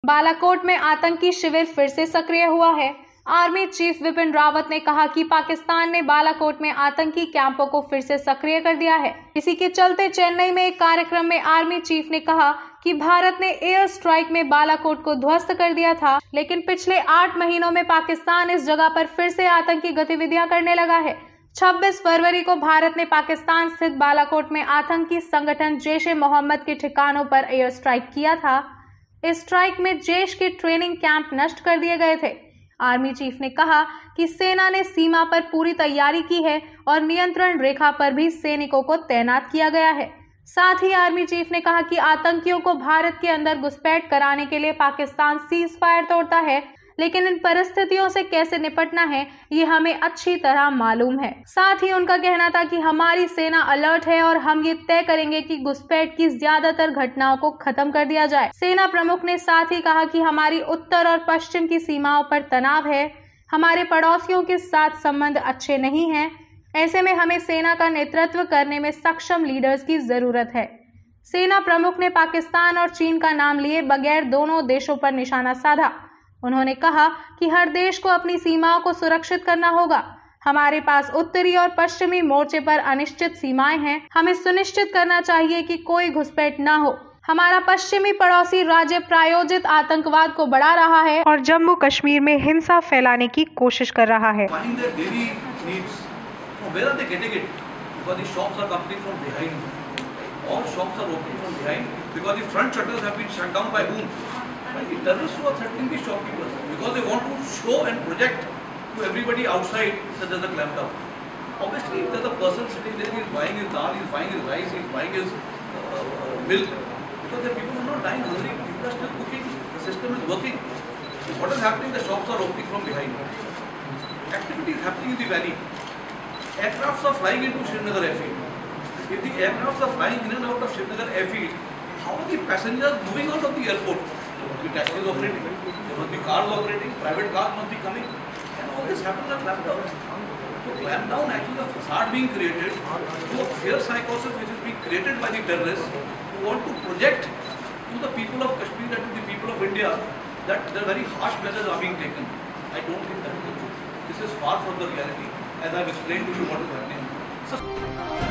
बालाकोट में आतंकी शिविर फिर से सक्रिय हुआ है। आर्मी चीफ विपिन रावत ने कहा कि पाकिस्तान ने बालाकोट में आतंकी कैंपों को फिर से सक्रिय कर दिया है। इसी के चलते चेन्नई में एक कार्यक्रम में आर्मी चीफ ने कहा कि भारत ने एयर स्ट्राइक में बालाकोट को ध्वस्त कर दिया था, लेकिन पिछले 8 महीनों में पाकिस्तान इस जगह पर फिर से आतंकी गतिविधियां करने लगा है। 26 फरवरी को भारत ने पाकिस्तान स्थित बालाकोट में आतंकी संगठन जैश-ए-मोहम्मद के ठिकानों पर एयर स्ट्राइक किया था। इस स्ट्राइक में जैश के ट्रेनिंग कैंप नष्ट कर दिए गए थे। आर्मी चीफ ने कहा कि सेना ने सीमा पर पूरी तैयारी की है और नियंत्रण रेखा पर भी सैनिकों को तैनात किया गया है। साथ ही आर्मी चीफ ने कहा कि आतंकियों को भारत के अंदर घुसपैठ कराने के लिए पाकिस्तान सीज फायर तोड़ता है, लेकिन इन परिस्थितियों से कैसे निपटना है ये हमें अच्छी तरह मालूम है। साथ ही उनका कहना था कि हमारी सेना अलर्ट है और हम ये तय करेंगे कि घुसपैठ की ज्यादातर घटनाओं को खत्म कर दिया जाए। सेना प्रमुख ने साथ ही कहा कि हमारी उत्तर और पश्चिम की सीमाओं पर तनाव है, हमारे पड़ोसियों के साथ संबंध अच्छे नहीं हैं। ऐसे में हमें सेना का नेतृत्व करने में सक्षम लीडर्स की जरूरत है। सेना प्रमुख ने पाकिस्तान और चीन का नाम लिए बगैर दोनों देशों पर निशाना साधा। उन्होंने कहा कि हर देश को अपनी सीमाओं को सुरक्षित करना होगा। हमारे पास उत्तरी और पश्चिमी मोर्चे पर अनिश्चित सीमाएं हैं। हमें सुनिश्चित करना चाहिए कि कोई घुसपैठ न हो। हमारा पश्चिमी पड़ोसी राज्य प्रायोजित आतंकवाद को बढ़ा रहा है और जम्मू कश्मीर में हिंसा फैलाने की कोशिश कर रहा है। The terrorists who are threatening the shopkeepers because they want to show and project to everybody outside that there's a clampdown. Obviously, if there's a person sitting there, he's buying his dal, he's buying his rice, he's buying his milk, because the people are not dying hungry, people are still cooking, the system is working. So what is happening? The shops are opening from behind. Activity is happening in the valley. Aircrafts are flying into Srinagar airfield. If the aircrafts are flying in and out of Srinagar airfield, how are the passengers moving out of the airport? There must be taxis operating, there must be cars operating, private cars must be coming, and all this happens at clampdown. So clampdown actually the facade being created through a fear psychosis which is being created by the terrorists who want to project to the people of Kashmir and to the people of India that the very harsh measures are being taken. I don't think that is the truth. This is far from the reality, as I have explained to you what is happening. So